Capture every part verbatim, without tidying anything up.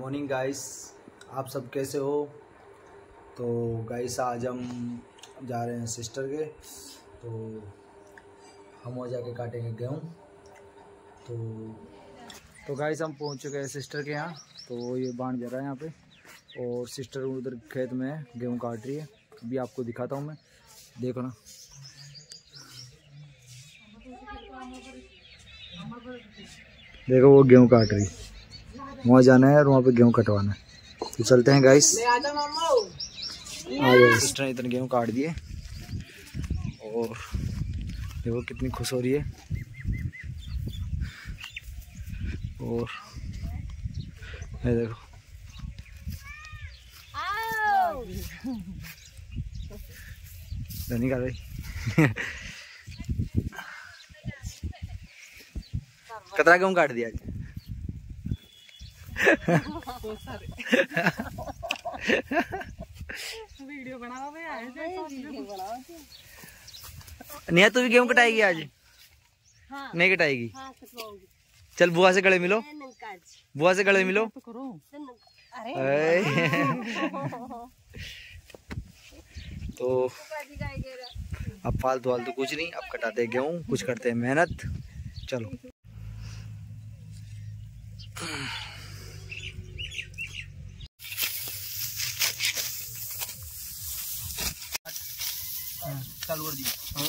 Morning guys, आप सब कैसे हो। तो गाइस आज हम जा रहे हैं सिस्टर के, तो हम वहाँ जाके काटेंगे गेहूँ। तो तो गाइस हम पहुँच चुके हैं सिस्टर के यहाँ। तो ये बांध जा रहा है यहाँ पे, और सिस्टर उधर खेत में गेहूँ काट रही है। अभी आपको दिखाता हूँ मैं, देखो ना। देखो वो गेहूँ काट रही, वहाँ जाना है और वहाँ पे गेहूँ कटवाना है। तो चलते हैं गाइस। आ जाओ, सिस्टर ने इतने गेहूँ काट दिए और देखो कितनी खुश हो रही है। और ये देखो नहीं कर रही। कितना गेहूँ काट दिया आज? वीडियो बनाओ बे, आए नहीं तू भी गेहूँ कटाएगी आज? हाँ। नहीं कटाएगी? हाँ, चल बुआ से गले मिलो, बुआ से गले मिलो। तो करो। तो अब फालतू फालतू कुछ नहीं, अब कटाते हैं गेहूँ, कुछ करते हैं मेहनत। चलो चालू कर दी।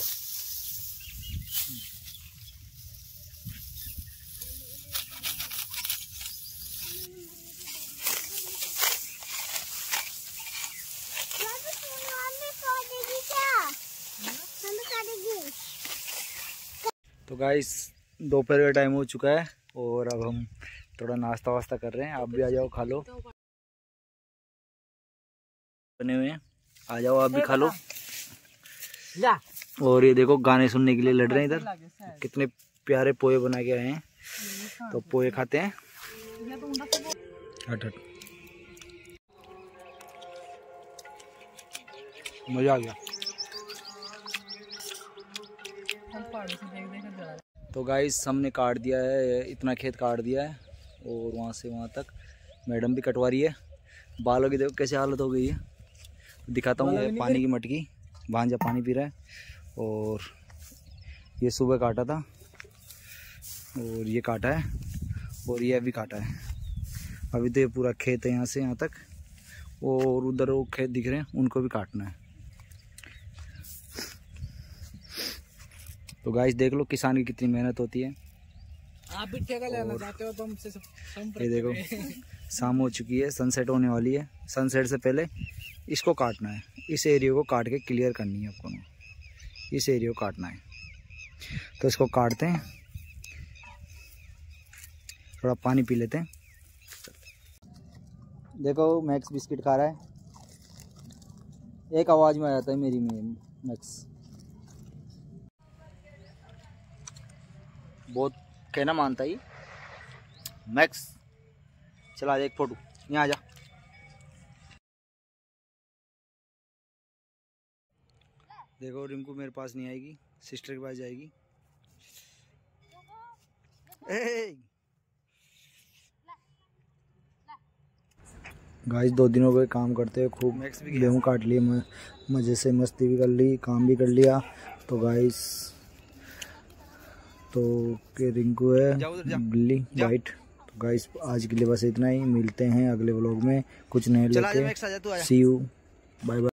तो गाइस दोपहर का टाइम हो चुका है और अब हम थोड़ा नाश्ता वास्ता कर रहे हैं। आप भी आ जाओ, खा लो। बने हुए हैं, आ जाओ आप भी खा लो। और ये देखो गाने सुनने के लिए लड़ रहे हैं इधर। कितने प्यारे पोहे बना के आए हैं, तो पोहे खाते हैं। हट हट, मजा आ गया। तो गाइस हमने काट दिया है, इतना खेत काट दिया है और वहाँ से वहाँ तक मैडम भी कटवा रही है। बालों की देखो कैसी हालत हो गई है। दिखाता हूँ, ये पानी की मटकी, भांजा पानी पी रहा है। और ये सुबह काटा था और ये काटा है और ये अभी काटा है। अभी तो ये पूरा खेत है यहाँ से यहाँ तक, और उधर वो खेत दिख रहे हैं, उनको भी काटना है। तो गाइस देख लो किसान की कितनी मेहनत होती है। आप भी ठेका लेना चाहते हो तो हमसे संपर्क ये देखो शाम हो चुकी है, सनसेट होने वाली है। सनसेट से पहले इसको काटना है, इस एरिया को काट के क्लियर करनी है आपको। इस एरिया को काटना है, तो इसको काटते हैं। थोड़ा पानी पी लेते हैं। देखो मैक्स बिस्किट खा रहा है, एक आवाज़ में आ जाता है मेरी में मैक्स। बहुत कहना मानता ही मैक्स। चला एक फोटो, यहाँ आ जा। देखो रिंकू मेरे पास नहीं आएगी, सिस्टर के पास जाएगी। गाइस दो दिनों के काम करते हैं, खूब गेहूँ काट लिए, मज़े से मस्ती भी कर ली, काम भी कर लिया। तो गाइस तो के रिंकू है बिल्ली वाइट। तो गाइस आज के लिए बस इतना ही, मिलते हैं अगले व्लॉग में कुछ नए लेके। See you, bye bye.